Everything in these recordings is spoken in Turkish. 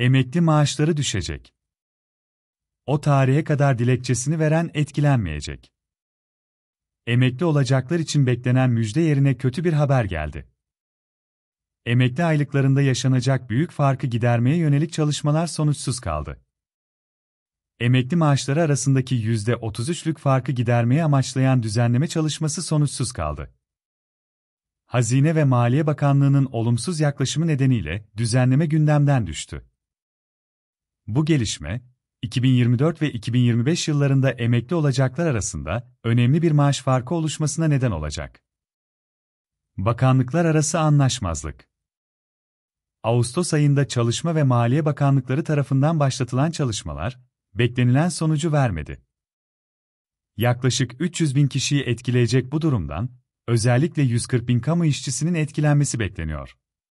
Emekli maaşları düşecek. O tarihe kadar dilekçesini veren etkilenmeyecek. Emekli olacaklar için beklenen müjde yerine kötü bir haber geldi. Emekli aylıklarında yaşanacak büyük farkı gidermeye yönelik çalışmalar sonuçsuz kaldı. Emekli maaşları arasındaki %33'lük farkı gidermeyi amaçlayan düzenleme çalışması sonuçsuz kaldı. Hazine ve Maliye Bakanlığı'nın olumsuz yaklaşımı nedeniyle düzenleme gündemden düştü. Bu gelişme, 2024 ve 2025 yıllarında emekli olacaklar arasında önemli bir maaş farkı oluşmasına neden olacak. Bakanlıklar arası anlaşmazlık. Ağustos ayında Çalışma ve Maliye Bakanlıkları tarafından başlatılan çalışmalar, beklenilen sonucu vermedi. Yaklaşık 300 bin kişiyi etkileyecek bu durumdan, özellikle 140 bin kamu işçisinin etkilenmesi bekleniyor.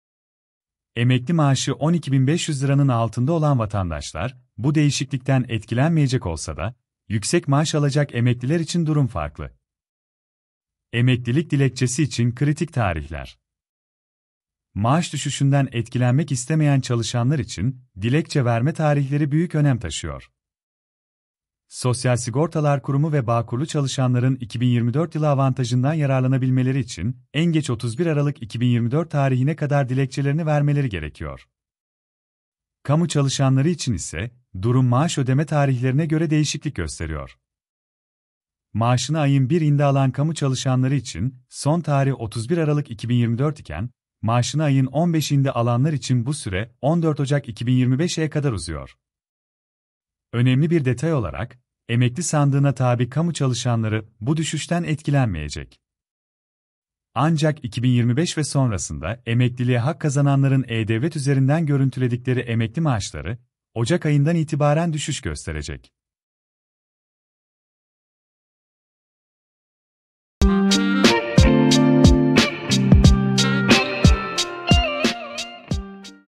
Emekli maaşı 12.500 liranın altında olan vatandaşlar, bu değişiklikten etkilenmeyecek olsa da, yüksek maaş alacak emekliler için durum farklı. Emeklilik dilekçesi için kritik tarihler. Maaş düşüşünden etkilenmek istemeyen çalışanlar için, dilekçe verme tarihleri büyük önem taşıyor. Sosyal Sigortalar Kurumu ve Bağkurlu çalışanların 2024 yılı avantajından yararlanabilmeleri için en geç 31 Aralık 2024 tarihine kadar dilekçelerini vermeleri gerekiyor. Kamu çalışanları için ise durum maaş ödeme tarihlerine göre değişiklik gösteriyor. Maaşını ayın 1'inde alan kamu çalışanları için son tarih 31 Aralık 2024 iken, maaşını ayın 15'inde alanlar için bu süre 14 Ocak 2025'e kadar uzuyor. Önemli bir detay olarak, emekli sandığına tabi kamu çalışanları bu düşüşten etkilenmeyecek. Ancak 2025 ve sonrasında emekliliğe hak kazananların E-Devlet üzerinden görüntüledikleri emekli maaşları, Ocak ayından itibaren düşüş gösterecek.